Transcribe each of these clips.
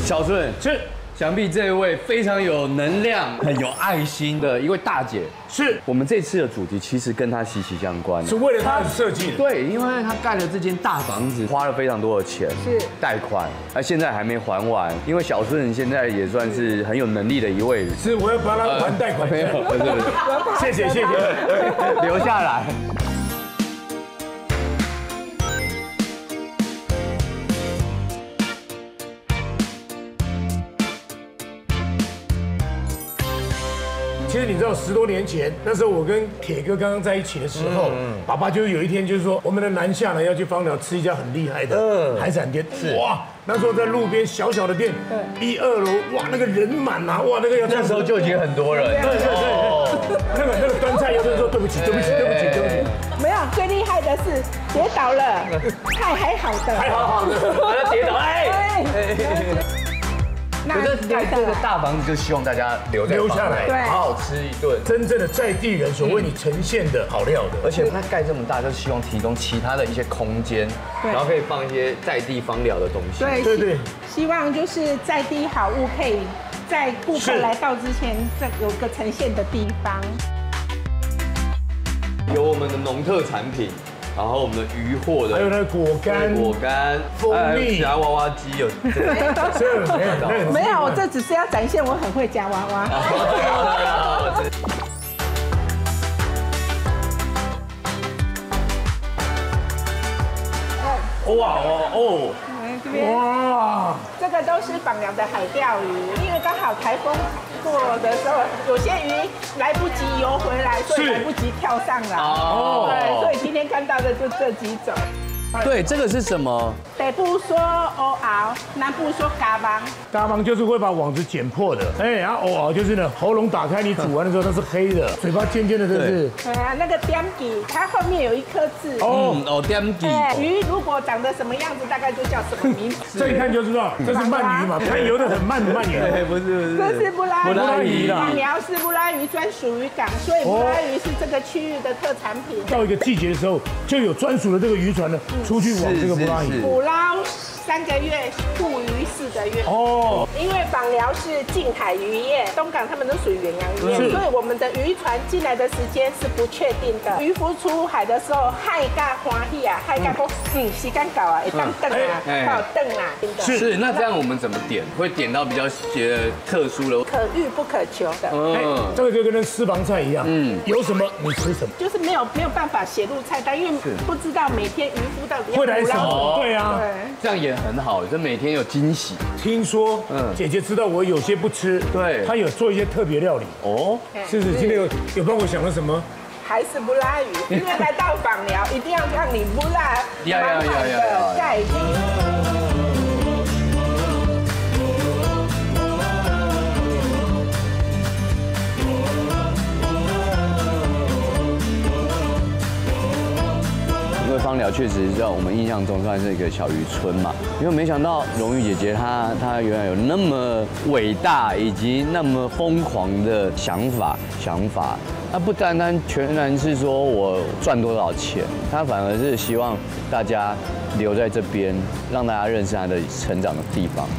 小顺是。 想必这位非常有能量、很有爱心的一位大姐， 是我们这次的主题其实跟她息息相关， 是为了她设计的。 对，因为她盖了这间大房子，花了非常多的钱， 是贷款，而现在还没还完。因为小顺现在也算是很有能力的一位， 是我要帮她还贷款。 没有，不是， 谢谢谢谢， 留下来。 其实你知道10多年前，那时候我跟铁哥刚刚在一起的时候，爸爸就有一天就是说，我们的南下呢要去芳寮吃一家很厉害的海产店。哇，那时候在路边小小的店，1、2楼，哇，那个人满啊，哇，那个要那时候就已经很多人。 对，那个端菜有人说对不起。 没有，最厉害的是跌倒了，还好的， 还好的， 好像跌倒，哎。 可是盖这个大房子，就希望大家留下来，好好吃一顿真正的在地人所为你呈现的好料的。 而且它盖这么大，就希望提供其他的一些空间，然后可以放一些在地芳疗的东西。 对，希望就是在地好物可以在顾客来到之前，再有个呈现的地方。 有我们的农特产品。 然后我们的鱼货的， 还有那个果干、 蜂蜜、夹娃娃机有， 没有，我这只是要展现我很会夹娃娃。哇，这个都是枋寮的海钓鱼，因为刚好台风过的时候，有些鱼来不及游回来，所以来不及跳上来。哦，对，所以今天看到的就这几种。 对，这个是什么？ 北部说欧熬，南部说嘎邦。 嘎邦就是会把网子剪破的，然后欧熬就是呢，喉咙打开，你煮完的时候它是黑的，嘴巴尖尖的，这是。 对啊，那个点记，它后面有一颗字。 点记。 鱼如果长得什么样子，大概就叫什么名字。 这一看就知道，这是鳗鱼嘛，它游得很慢游。 不是， 这是布拉鱼啦。 枋寮是布拉鱼专属渔港，所以布拉鱼是这个区域的特产品。 到一个季节的时候，就有专属的这个渔船呢，出去往这个布拉鱼。 捕捞3个月，捕鱼4个月。哦，因为枋寮是近海渔业，东港他们都属于远洋渔业，所以我们的渔船进来的时间是不确定的。渔夫出海的时候，海家欢喜啊，海家说，时间到啊，会当等啊，到等啊。 是，那这样我们怎么点？会点到比较特殊的， 可遇不可求的。 这个就跟那私房菜一样，有什么你吃什么， 就是没有办法写入菜单，因为不知道每天渔夫到底要会来什么。对啊。 这样也很好，就每天有惊喜。 听说，姐姐知道我有些不吃， 对， 她有做一些特别料理。哦，是今天有帮我想了什么？ 还是布拉鱼，因为来到枋寮一定要让你布拉满满的盖鱼。 因为芳寮确实在我们印象中算是一个小渔村嘛，因为没想到荣誉姐姐她原来有那么伟大以及那么疯狂的想法，她不单单全然是说我赚多少钱，她反而是希望大家留在这边，让大家认识她的成长的地方。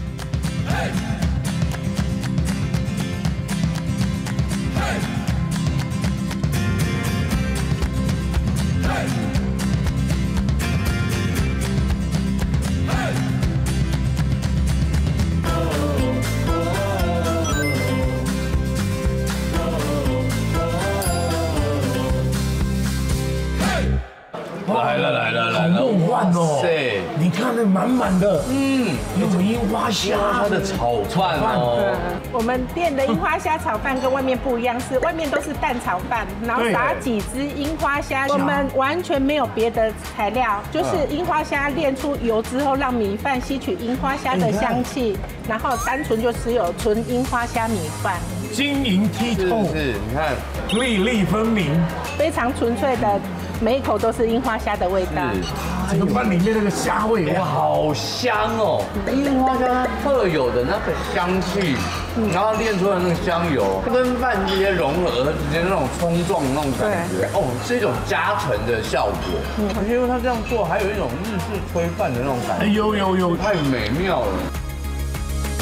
来了， 好梦幻哦！ 对， 你看那满满的，有樱花虾， 它的炒饭哦。 我们店的樱花虾炒饭跟外面不一样，是外面都是蛋炒饭，然后撒几只樱花虾，我们完全没有别的材料，就是樱花虾炼出油之后，让米饭吸取樱花虾的香气，然后单纯就只有纯樱花虾米饭， 晶莹剔透， 是，你看粒粒分明， 非常纯粹的。 每一口都是樱花虾的味道， 这个饭里面那个虾味哇， 好香哦！樱花虾特有的那个香气，然后炼出来那个香油，跟饭直接融合，直接那种冲撞的那种感觉，哦，是一种加成的效果。因为它这样做，还有一种日式炊饭的那种感觉， 有， 太美妙了。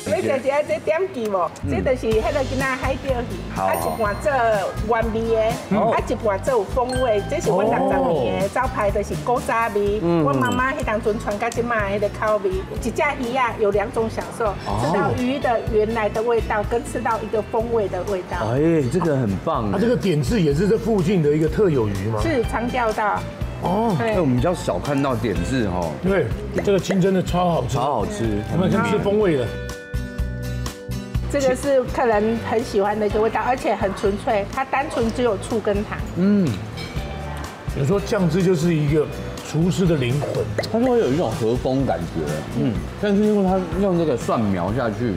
要食一下这点记无？这就是迄个囡仔海钓鱼，啊一半做原味的，啊一半做有风味。这是我60年的招牌，就是古早味。我妈妈迄当阵传到即卖迄个口味，一只鱼啊有2种享受，吃到鱼的原来的味道，跟吃到一个风味的味道。 哎，这个很棒。 它这个点字也是这附近的一个特有鱼吗？ 是常钓到。 哦， 哎，我们比较少看到点字哦。 对，这个清真的超好吃， 超好吃。 我们先吃风味的。 这个是客人很喜欢的一个味道，而且很纯粹，它单纯只有醋跟糖。 有时候酱汁就是一个厨师的灵魂， 它会有一种和风感觉，但是因为它用这个蒜苗下去，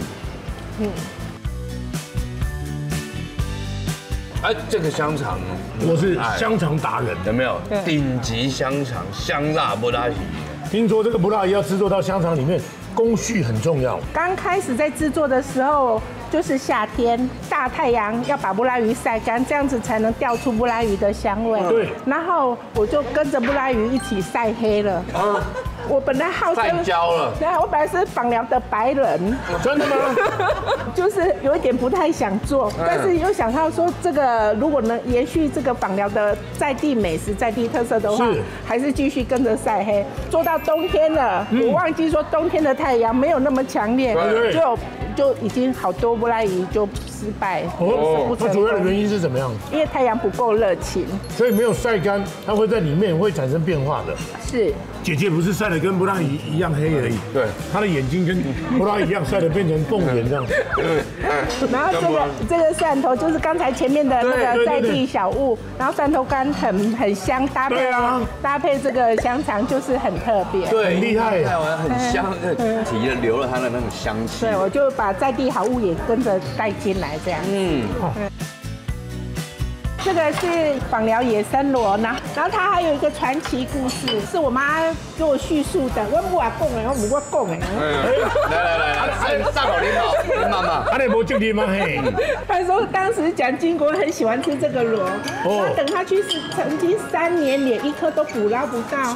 哎，这个香肠， 我是香肠达人， 有没有？顶级香肠，香辣不拉皮。 听说这个不辣要制作到香肠里面，工序很重要。 刚开始在制作的时候，就是夏天大太阳要把布拉鱼晒干，这样子才能调出布拉鱼的香味。 对。 然后我就跟着布拉鱼一起晒黑了。我本来号称晒焦了。 对啊，我本来是访寮的白人。 真的吗？ 就是有一点不太想做，但是又想到说，这个如果能延续这个访寮的在地美食、在地特色的话，还是继续跟着晒黑。做到冬天了，我忘记说冬天的太阳没有那么强烈，就已经好多布拉鱼就失败。 它主要的原因是怎么样？ 因为太阳不够热情， 所以没有晒干，它会在里面会产生变化的。 是。 姐姐不是晒得跟布拉鱼一样黑而已，对，她的眼睛跟布拉鱼一样晒得变成凤眼这样。 然后这个蒜头就是刚才前面的那个在地小物，然后蒜头干很香，搭配这个香肠就是很特别， 对，很厉害， 很香，提了留了它的那种香气。 对，我就把在地好物也跟着带进来这样。这个是访寮野生螺，然后它还有一个传奇故事，是我妈给我叙述的。我不讲的，我不讲的。 来，上口领导，妈妈， 阿你无敬你吗？嘿。 他说当时蒋经国很喜欢吃这个螺，他等他去世，曾经3年连一颗都捕捞不到。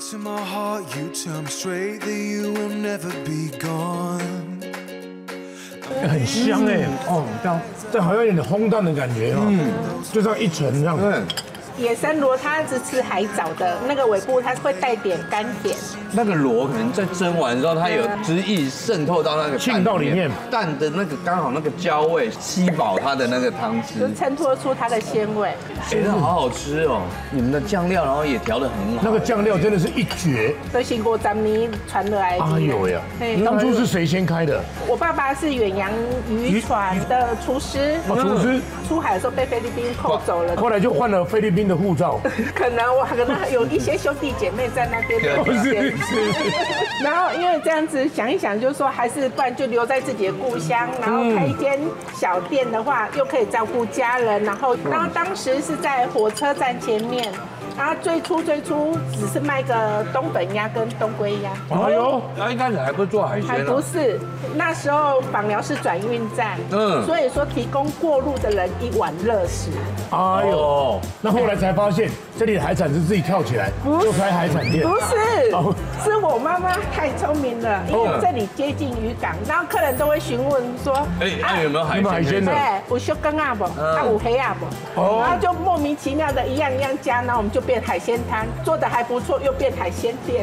很香哎，这好像有点烘蛋的感觉哦，就这样一层这样。 野生螺它是吃海藻的，那个尾部它会带点甘甜。 那个螺可能在蒸完之后，它有汁液渗透到那个沁到里面， 蛋的那个刚好那个焦味吸饱它的那个汤汁， 就衬托出它的鲜味。 哎，那好好吃哦！你们的酱料然后也调得很好， 那个酱料真的是一绝。 都经过咱们传得来的。 哎呦呀！当初是谁先开的？ 我爸爸是远洋渔船的厨师， 厨师出海的时候被菲律宾扣走了， 后来就换了菲律宾的护照。 可能有一些兄弟姐妹在那边。然后因为这样子想一想，就是说还是不然就留在自己的故乡，然后开一间小店的话，又可以照顾家人。然后当时是在火车站前面。然后最初只是卖个东本鸭跟东龟鸭。 哎呦，那一开始还不做海鲜？ 还不是，那时候访寮是转运站，所以说提供过路的人一碗热食。 哎呦，那后来才发现这里的海产是自己跳起来就开海产店。 不是，是我妈妈太聪明了，因为这里接近渔港，然后客人都会询问说， 那有没有海鲜的？ 对，有小羹啊不，有黑啊不，然后就莫名其妙的一样加，然后我们就变海鲜摊，做的还不错，又变海鲜店。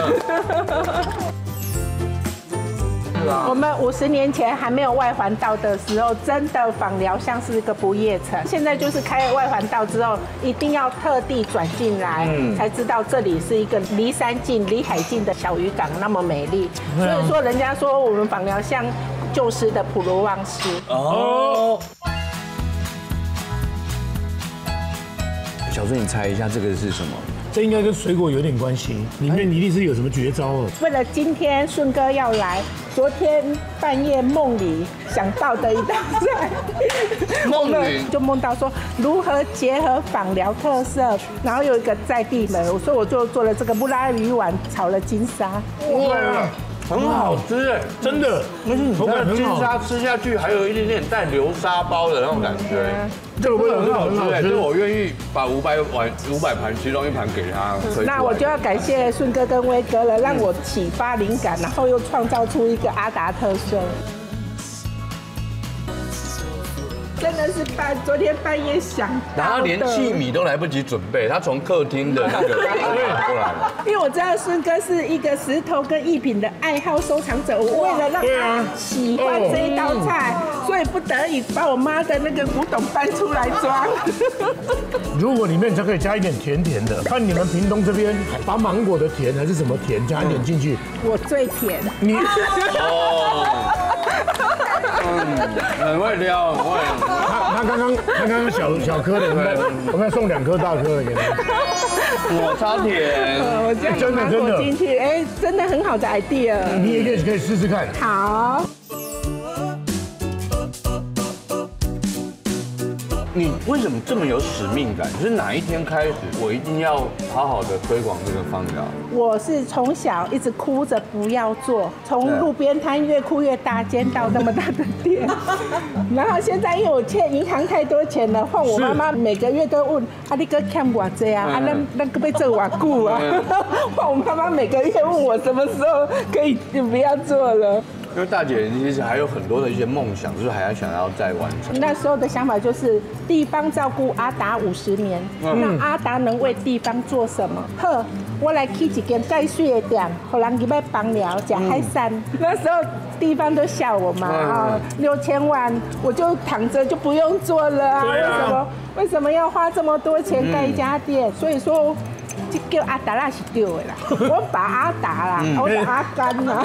我们50年前还没有外环道的时候，真的访寮像是个不夜城。现在就是开了外环道之后，一定要特地转进来，才知道这里是一个离山近、离海近的小渔港，那么美丽。所以说，人家说我们访寮像旧时的普罗旺斯。 小孙，你猜一下这个是什么？ 这应该跟水果有点关系，里面一定是有什么绝招哦。 为了今天顺哥要来，昨天半夜梦里想到的一道菜，就梦到说如何结合访寮特色，然后有一个在地门，所以我就做了这个布拉鱼丸炒了金沙。 哇！很好吃哎，真的， 而且你看金沙吃下去还有一点点带流沙包的那种感觉， 这个味道很好吃哎， 所以我愿意把500盘其中1盘给他。 那我就要感谢顺哥跟威哥了，让我启发灵感，然后又创造出一个阿达特色。 真的是昨天半夜想到的， 然后连器皿都来不及准备，他从客厅的那个跑过来了。 因为我知道顺哥是一个石头跟艺品的爱好收藏者，我为了让他喜欢这一道菜，所以不得已把我妈的那个古董搬出来装。 如果里面才可以加一点甜甜的，看你们屏东这边把芒果的甜还是什么甜加一点进去， 我最甜。 你很会撩，很会。 他刚刚小颗的，我们要送2颗大颗的给他。 抹茶甜， 我这样芒果进去，哎，真的很好的 idea。 你也可以试试看。 好。 你为什么这么有使命感？是哪一天开始，我一定要好好的推广这个芳疗？ 我是从小一直哭着不要做，从路边摊越哭越大间到那么大的店，然后现在因为我欠银行太多钱了，换我妈妈每个月都问啊，你哥欠我这啊，那个被这我顾啊，换我妈妈每个月问我什么时候可以不要做了。 因为大姐其实还有很多的一些梦想，就是还要想要再完成。 那时候的想法就是地方照顾阿达50年，那阿达能为地方做什么？呵，我来起一间介水的店，让人去买芳疗、吃海产。那时候地方都笑我嘛，啊，6000万我就躺着就不用做了啊，为什么要花这么多钱盖一家店？所以说。这叫阿达啦是对的啦，我把阿达啦，我的阿甘啦。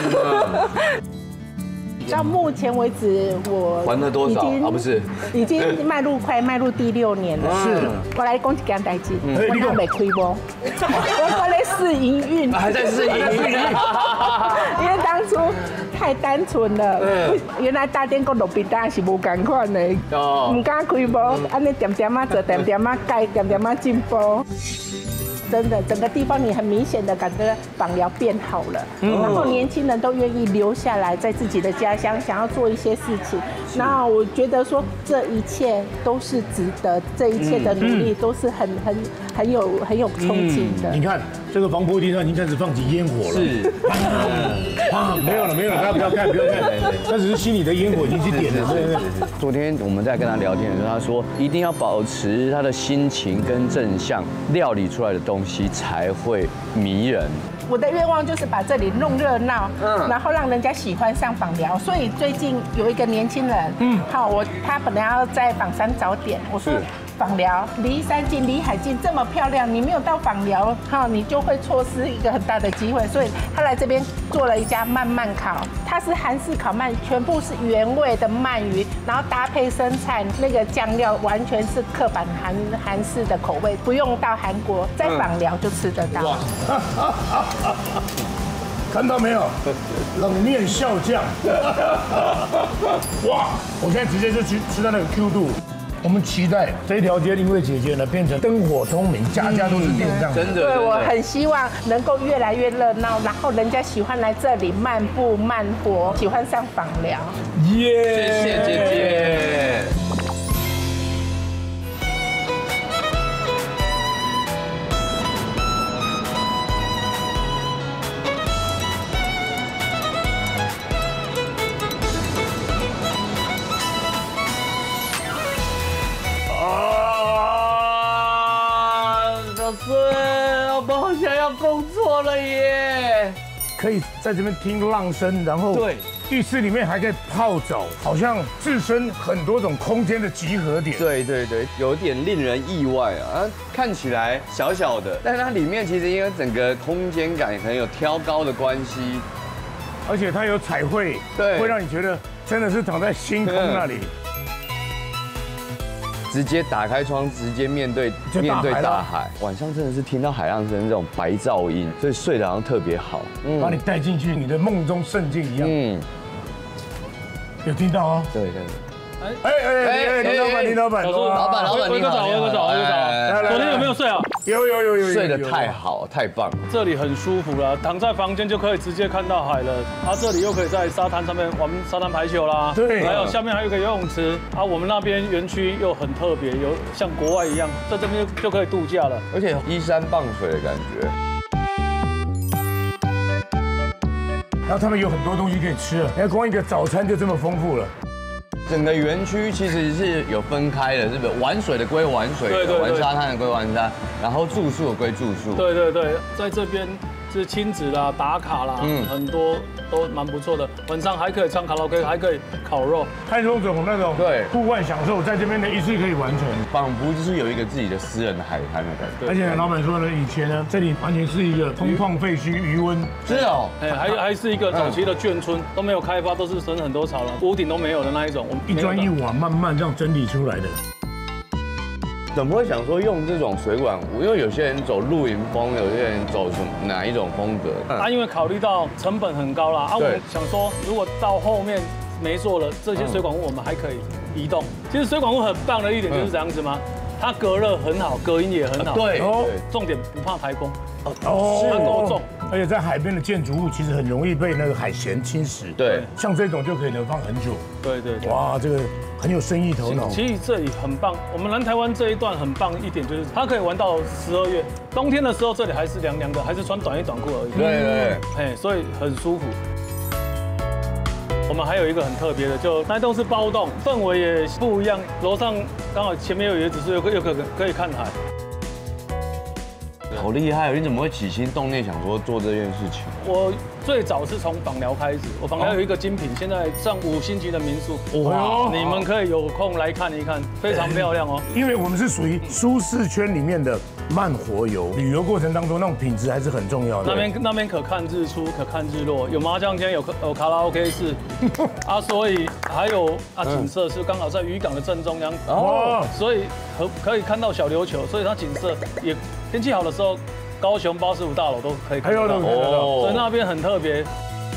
到目前为止，我还了多少啊？不是， 已经快迈入第6年了。 是， 我来讲一件代志，我还没开播，我在试营运， 还在试营运， 因为当初太单纯了。原来大店跟路边摊是无同款的，唔敢开播，安尼点点啊做，点点啊改，点点啊进步。真的，整个地方你很明显的感觉芳疗变好了，然后年轻人都愿意留下来，在自己的家乡想要做一些事情。那我觉得说这一切都是值得，这一切的努力都是很有冲劲的。 你看这个防波堤上已经开始放起烟火了， 是， 没有了，大家不要看，那只是心里的烟火已经去点了。 昨天我们在跟他聊天的时候，他说一定要保持他的心情跟正向，料理出来的东西才会迷人。 我的愿望就是把这里弄热闹，然后让人家喜欢上芳疗。所以最近有一个年轻人，他本来要在榜山早点，我说芳疗离山近离海近，这么漂亮，你没有到芳疗，你就会错失一个很大的机会。所以他来这边做了一家慢慢烤，它是韩式烤鳗，全部是原味的鳗鱼，然后搭配生菜，那个酱料完全是刻板韩式的口味，不用到韩国，在芳疗就吃得到。 看到没有？冷面笑匠，哇！我现在直接就去吃到那个 Q 度。我们期待这条街因为姐姐呢变成灯火通明，家家都是店这样。 真的， 对，我很希望能够越来越热闹，然后人家喜欢来这里漫步慢活，喜欢上芳疗。 耶！谢谢姐姐。我好想要工作了耶！ 可以在这边听浪声，然后对， 浴室里面还可以泡澡，好像置身很多种空间的集合点。 对，有点令人意外啊！看起来小小的，但是它里面其实因为整个空间感很有挑高的关系， 而且它有彩绘， 对， 会让你觉得真的是躺在星空那里。 直接打开窗，直接面对大海。晚上真的是听到海浪声这种白噪音，所以睡得好像特别好。 把你带进去你的梦中圣境一样。有听到哦？ 对。 林老板， 我一个早。昨天有没有睡好？ 有， 睡得太好，太棒了。 这里很舒服啦，躺在房间就可以直接看到海了。这里又可以在沙滩上面玩沙滩排球啦， 对， 还有下面还有一个游泳池。我们那边园区又很特别，有像国外一样，在这边就可以度假了， 而且依山傍水的感觉。 然后他们有很多东西可以吃了，你看光一个早餐就这么丰富了。 整个园区其实是有分开的，是不是？玩水的归玩水的，玩沙滩的归玩沙，然后住宿的归住宿。 对，在这边是亲子啦、打卡啦，很多都蛮不错的。晚上还可以唱卡拉 OK， 还可以烤肉， 太多种那种户外享受，在这边的一次可以完成， 仿佛就是有一个自己的私人的海滩的感觉。 而且老板说呢，以前呢这里完全是一个空旷废墟，余温。 是哦， 还是一个早期的眷村，都没有开发，都是生很多草了，屋顶都没有的那一种。我们一砖一瓦慢慢这样整理出来的。 怎么会想说用这种水管？因为有些人走露营风，有些人走哪一种风格？ 因为考虑到成本很高啦，我们想说，如果到后面没做了，这些水管物我们还可以移动。其实水管物很棒的一点就是这样子吗？它隔热很好，隔音也很好。 对， 重点不怕台风。它哦， 够重。 而且在海边的建筑物其实很容易被那个海咸侵蚀。 对， 像这种就可以能放很久。 对。 哇，这个很有生意头脑。 其实这里很棒，我们南台湾这一段很棒一点就是它可以玩到12月，冬天的时候这里还是凉凉的，还是穿短衣短裤而已。 对， 所以很舒服。我们还有一个很特别的，就那栋是包栋，氛围也不一样。楼上刚好前面有椰子树，又可以看海。 好厉害！你怎么会起心动念想说做这件事情？ 我最早是从枋寮开始，我枋寮有一个精品，现在上5星级的民宿，哇！你们可以有空来看一看，非常漂亮哦。 因为我们是属于舒适圈里面的慢活游，旅游过程当中那种品质还是很重要的。 那边可看日出，可看日落，有麻将间，有卡拉 OK 室所以还有景色是刚好在渔港的正中央所以可以看到小琉球，所以它景色也天气好的时候，高雄85大楼都可以看到所以那边很特别。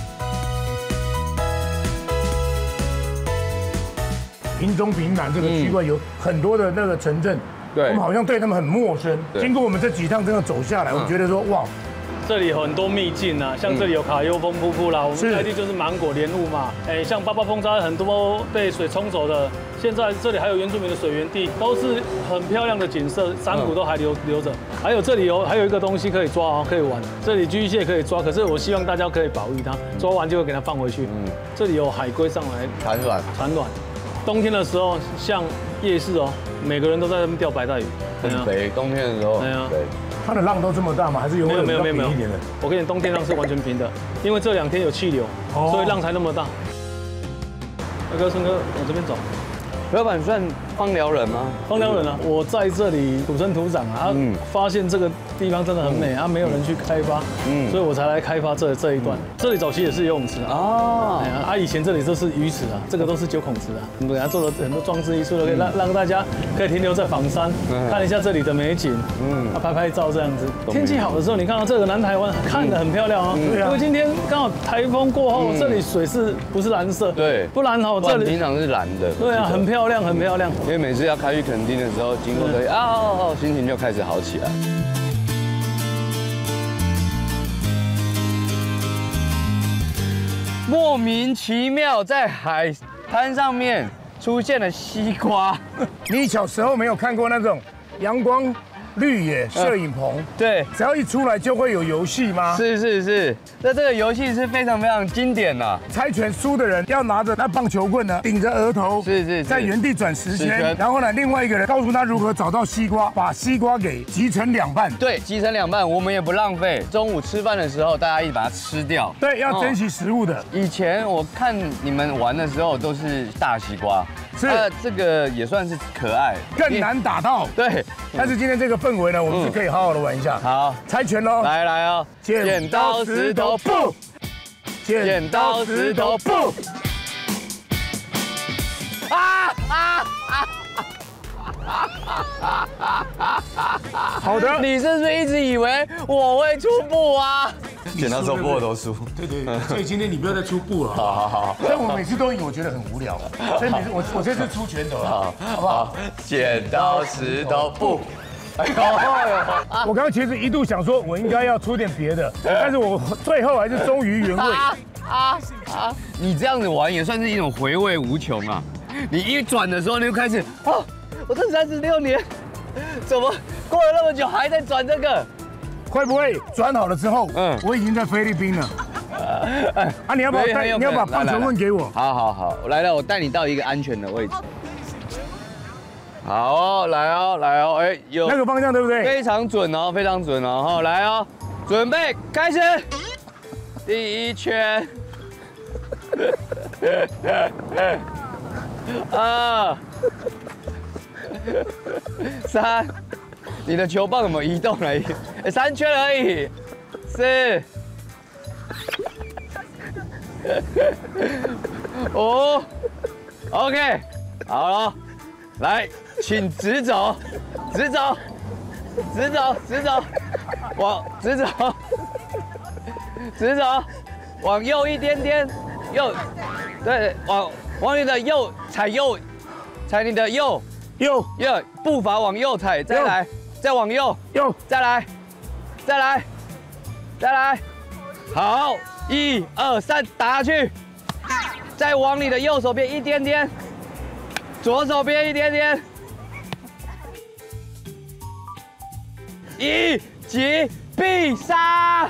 屏中屏南这个区块有很多的那个城镇，我们好像对他们很陌生。经过我们这几趟真的走下来，我觉得说哇， 这里有很多秘境啊，像这里有卡优峰瀑布啦，我们在地就是芒果莲雾嘛，像八八风沙很多被水冲走的，现在这里还有原住民的水源地，都是很漂亮的景色，山谷都还留着。还有这里还有一个东西可以抓哦，可以玩，这里巨蟹可以抓，可是我希望大家可以保育它，抓完就会给它放回去。这里有海龟上来产卵。冬天的时候，像夜市哦，每个人都在那边钓白带鱼， 很肥。冬天的时候， 它的浪都这么大吗？还是有平一点的？ 我跟你冬天浪是完全平的，因为这2天有气流，所以浪才那么大。二哥、孙哥往这边走。 老板算枋寮人吗？ 枋寮人啊，我在这里土生土长啊，发现这个地方真的很美啊，没有人去开发，所以我才来开发这一段。这里早期也是游泳池啊，以前这里都是鱼池啊，这个都是9孔池啊，我们给它做了很多装置艺术的，可以让大家可以停留在枋山，看一下这里的美景，拍照这样子。天气好的时候，你看到这个南台湾看得很漂亮哦，因为今天刚好台风过后，这里水不是蓝色？对，不然哦，这里平常是蓝的。 对啊，很漂亮，很漂亮。 因为每次要开去垦丁的时候，经过这里心情就开始好起来。莫名其妙在海滩上面出现了西瓜。 你小时候没有看过那种阳光绿野摄影棚？ 对， 只要一出来就会有游戏吗？ 是。那这个游戏是非常非常经典的。 猜拳输的人要拿着那棒球棍呢，顶着额头，在原地转10圈，然后呢，另外一个人告诉他如何找到西瓜，把西瓜给击成2半。 对，击成2半，我们也不浪费。中午吃饭的时候，大家一起把它吃掉。 对，要珍惜食物的。 以前我看你们玩的时候都是大西瓜，这个也算是可爱， 更难打到。对，但是今天这个氛围呢，我们是可以好好的玩一下。好，猜拳喽！ 来哦，剪刀石头布，剪刀石头布。 好的， 你是不是一直以为我会出布啊？剪刀石头布我都输。 对，所以今天你不要再出布了。 好。 所以我每次都赢，我觉得很无聊。所以每次我这次出拳头了，好不好？ 剪刀石头布。 我刚刚其实一度想说，我应该要出点别的，但是我最后还是忠于原味。 你这样子玩也算是一种回味无穷啊！你一转的时候，你就开始我这36年，怎么过了那么久还在转这个？ 会不会转好了之后，我已经在菲律宾了？ 啊，你要把棒球棍给我。 好，来了，我带你到一个安全的位置。好哦，来哦，哎，有那个方向对不对？ 非常准哦，非常准哦，好，来哦，准备开始，第1圈，2、3，你的球棒有没有移动而已？3圈而已，4、5 ，OK， 好了，来，请直走，往直走，往右一点点，右，对，往你的右踩你的右，步伐往右踩，再来，再往右，再来，好，1、2、3，打下去，再往你的右手边一点点，左手边一点点。一击必杀！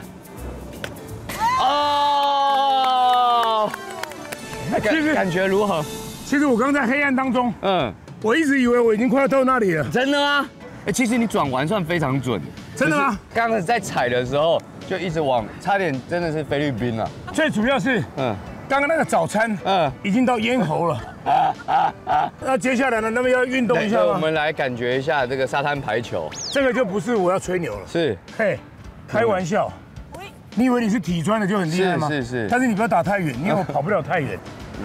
哦，感觉如何？ 其实我刚在黑暗当中，我一直以为我已经快要到那里了。 真的吗？哎，其实你转弯算非常准。 真的吗？ 刚刚在踩的时候就一直往，差点真的是菲律宾了。 最主要是，刚刚那个早餐，已经到咽喉了。那接下来呢？那么要运动一下吗？ 我们来感觉一下这个沙滩排球。 这个就不是我要吹牛了。 是， 嘿，开玩笑。你以为你是体专的就很厉害吗？ 是。 但是你不要打太远，因为我跑不了太远。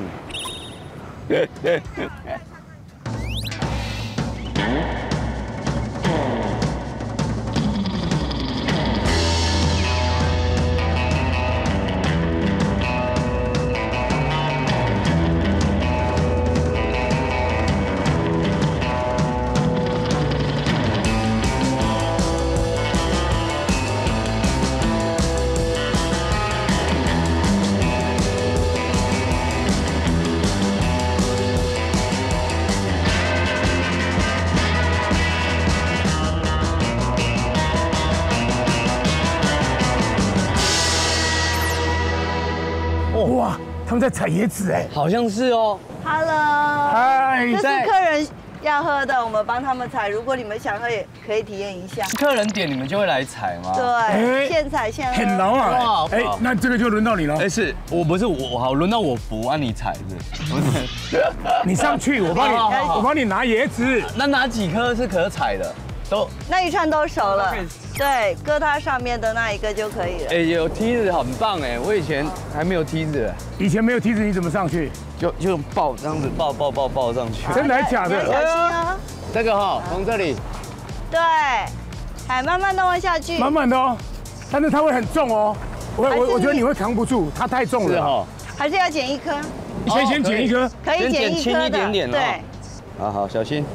哇，他们在采椰子哎， 好像是哦。 Hello， 嗨， 这是客人要喝的，我们帮他们采。如果你们想喝，也可以体验一下。 客人点你们就会来采吗？ 对，现采现喝。 很牢啊！哎，那这个就轮到你了。 哎，是我不是我好，轮到我扶啊，你采是？ 你上去，我帮你拿椰子。 那哪几颗是可采的？都那一串都熟了，对，搁它上面的那一个就可以了。 哎，有梯子很棒哎，我以前还没有梯子， 以前没有梯子你怎么上去？ 就抱这样子抱上去。 真的还假的？ 小心哦。 这个哈，从这里。 对，还慢慢的往下去。 慢慢的哦，但是它会很重哦。我觉得你会扛不住，它太重了。 是哈。 还是要剪一颗。 先剪一颗。 可以剪一颗的。 一点点。 对。 好，小心。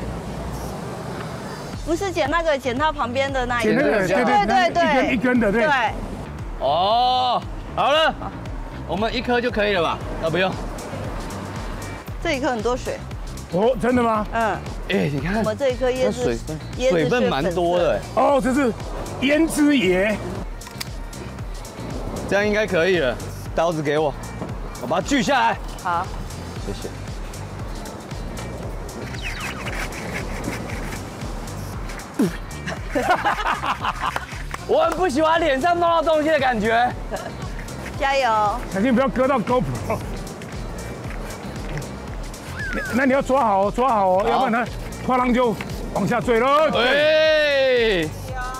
不是剪那个，剪它旁边的那一个。 剪那个，对，一根的，对。 哦，好了，我们一颗就可以了吧？不用。 这一颗很多水。 哦，真的吗？ 嗯。 哎，你看， 我们这一颗椰子水分蛮多的。 哦，这是胭脂椰。 这样应该可以了。刀子给我，我把它锯下来。 好， 谢谢。我很不喜欢脸上弄到东西的感觉。 加油！ 小心不要割到 GoPro。那你要抓好哦，要不然它哐啷就往下坠了。 对，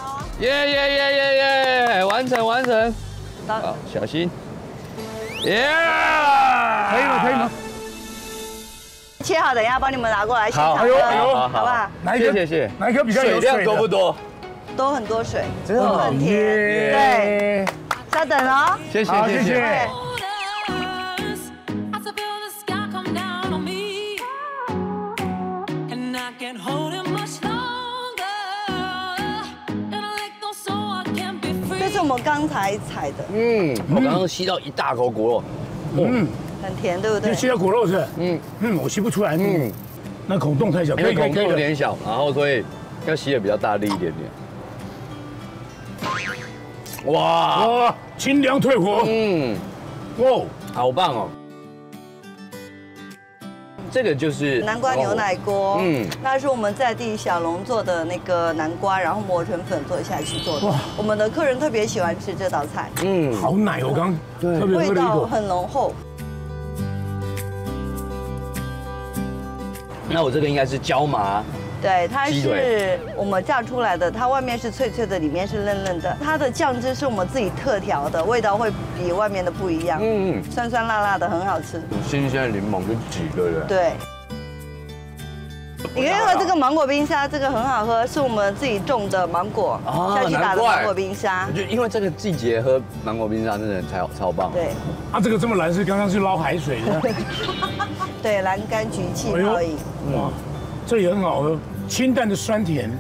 耶！完成。好，小心。耶！ 可以吗？ 切好，等一下帮你们拿过来现场喝，好不好？ 谢谢。 哪一颗比较有水？ 水量多不多？ 都很多水， 真的很甜。对，稍等哦。 谢谢。 这是我们刚才采的。 我刚刚吸到一大口果肉。 很甜，对不对？ 吸到果肉是？我吸不出来。那孔洞太小， 因为孔洞有点小，然后所以要吸的比较大力一点点。 哇， 哇，清凉退火，哇， 好棒哦！这个就是南瓜牛奶锅，那是我们在地小农做的那个南瓜，然后磨成粉做下去做的。我们的客人特别喜欢吃这道菜， 好奶，我刚特别喝了一味道口。 很浓厚。 那我这个应该是椒麻， 对，它鸡腿是我们炸出来的，它外面是脆脆的，里面是嫩嫩的。它的酱汁是我们自己特调的，味道会比外面的不一样。酸酸辣辣的，很好吃。 新鲜的柠檬就挤，对不对？ 对。你可以喝这个芒果冰沙，这个很好喝，是我们自己种的芒果下去打的芒果冰沙。 就因为这个季节喝芒果冰沙真的超棒。 对。 啊，这个这么蓝是刚刚是捞海水的。 对，蓝柑橘气泡饮。 哇，这也很好喝，清淡的酸甜。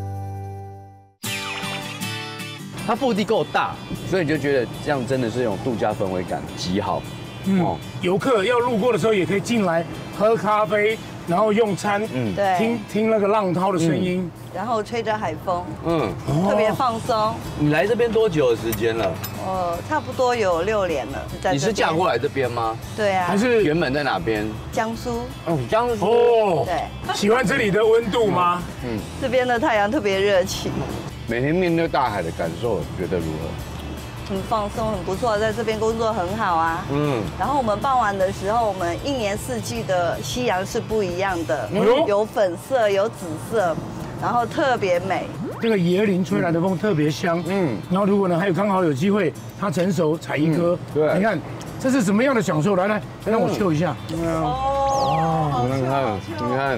它腹地够大，所以你就觉得这样真的是有种度假氛围感极好。 游客要路过的时候也可以进来喝咖啡，然后用餐， 对， 听那个浪涛的声音， 然后吹着海风，特别放松。 你来这边多久的时间了？ 差不多有6年了。 你是嫁过来这边吗？ 对啊。 还是原本在哪边？ 江苏。 江苏。 哦， 对。 喜欢这里的温度吗？ 这边的太阳特别热情。 每天面对大海的感受，觉得如何？ 很放松，很不错，在这边工作很好啊。然后我们傍晚的时候，我们1年4季的夕阳是不一样的，有粉色，有紫色，然后特别美。 这个椰林吹来的风特别香，然后如果呢还有刚好有机会，它成熟采一颗， 对， 你看这是什么样的享受？来，让我秀一下。 哦， 你看。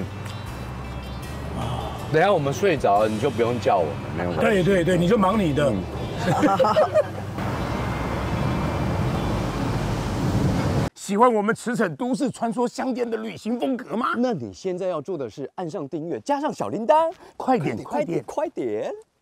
等一下我们睡着了，你就不用叫我们，没有关系。 对，你就忙你的。喜欢我们驰骋都市传说香店的旅行风格吗？ 那你现在要做的是按上订阅，加上小铃铛， 快点！ 快点！